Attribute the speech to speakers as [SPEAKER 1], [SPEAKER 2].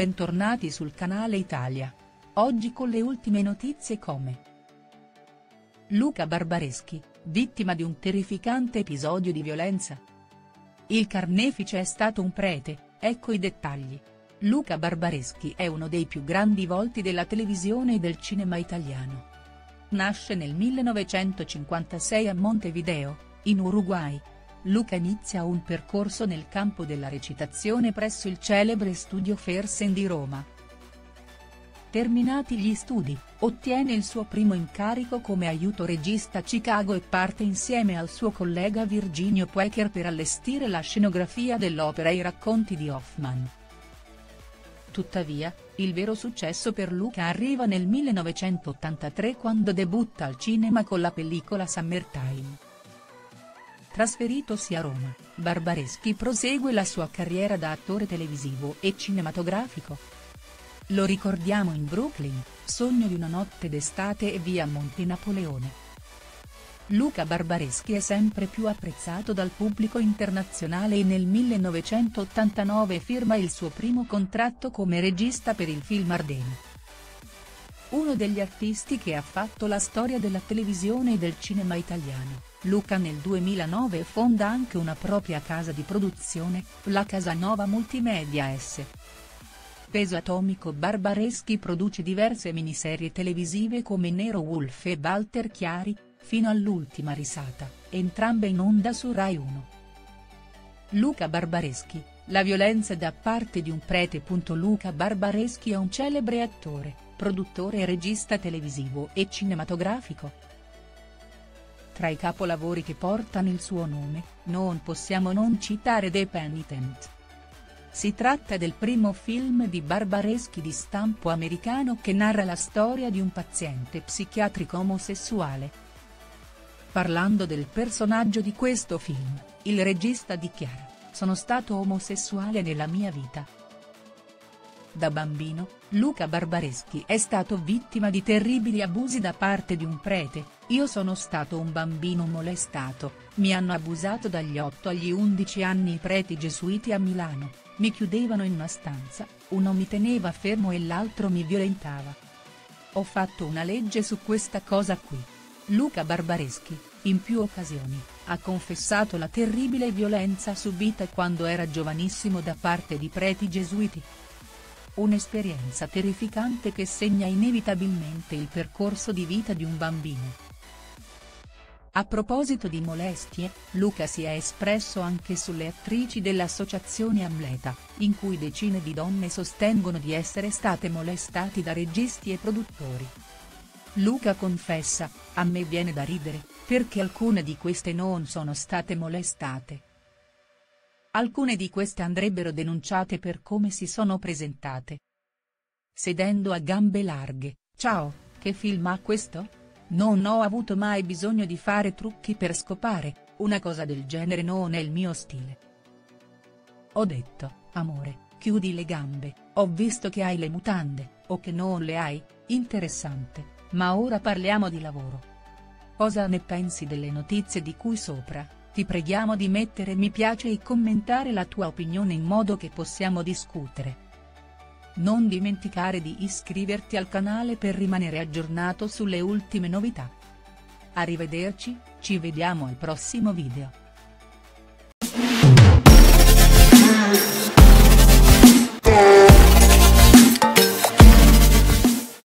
[SPEAKER 1] bentornati sul canale Italia. Oggi con le ultime notizie come Luca Barbareschi, vittima di un terrificante episodio di violenza. Il carnefice è stato un prete, ecco i dettagli. Luca Barbareschi è uno dei più grandi volti della televisione e del cinema italiano. Nasce nel 1956 a Montevideo, in Uruguay. Luca inizia un percorso nel campo della recitazione presso il celebre Studio Fersen di Roma. Terminati gli studi, ottiene il suo primo incarico come aiuto regista a Chicago e parte insieme al suo collega Virginio Puecher per allestire la scenografia dell'opera I racconti di Hoffmann. Tuttavia, il vero successo per Luca arriva nel 1983 quando debutta al cinema con la pellicola Summertime. Trasferitosi a Roma, Barbareschi prosegue la sua carriera da attore televisivo e cinematografico. Lo ricordiamo in Brooklyn, Sogno di una notte d'estate e via Monte Napoleone. Luca Barbareschi è sempre più apprezzato dal pubblico internazionale e nel 1989 firma il suo primo contratto come regista per il film Ardenne. Uno degli artisti che ha fatto la storia della televisione e del cinema italiano, Luca nel 2009 fonda anche una propria casa di produzione, la Casanova Multimedia S. Peso atomico. Barbareschi produce diverse miniserie televisive come Nero Wolf e Walter Chiari, fino all'ultima risata, entrambe in onda su Rai 1. Luca Barbareschi, la violenza da parte di un prete. Luca Barbareschi è un celebre attore, produttore e regista televisivo e cinematografico. Tra i capolavori che portano il suo nome, non possiamo non citare The Penitent. Si tratta del primo film di Barbareschi di stampo americano che narra la storia di un paziente psichiatrico omosessuale. Parlando del personaggio di questo film, il regista dichiara: "Sono stato omosessuale nella mia vita. Da bambino, Luca Barbareschi è stato vittima di terribili abusi da parte di un prete, io sono stato un bambino molestato, mi hanno abusato dagli 8 agli 11 anni i preti gesuiti a Milano, mi chiudevano in una stanza, uno mi teneva fermo e l'altro mi violentava. Ho fatto una legge su questa cosa qui". Luca Barbareschi, in più occasioni, ha confessato la terribile violenza subita quando era giovanissimo da parte di preti gesuiti. Un'esperienza terrificante che segna inevitabilmente il percorso di vita di un bambino. A proposito di molestie, Luca si è espresso anche sulle attrici dell'associazione Amleta, in cui decine di donne sostengono di essere state molestati da registi e produttori. Luca confessa: "A me viene da ridere, perché alcune di queste non sono state molestate. Alcune di queste andrebbero denunciate per come si sono presentate. Sedendo a gambe larghe, ciao, che film ha questo? Non ho avuto mai bisogno di fare trucchi per scopare, una cosa del genere non è il mio stile. Ho detto: amore, chiudi le gambe, ho visto che hai le mutande, o che non le hai, interessante, ma ora parliamo di lavoro. Cosa ne pensi delle notizie di cui sopra? Ti preghiamo di mettere mi piace e commentare la tua opinione in modo che possiamo discutere. Non dimenticare di iscriverti al canale per rimanere aggiornato sulle ultime novità. Arrivederci, ci vediamo al prossimo video.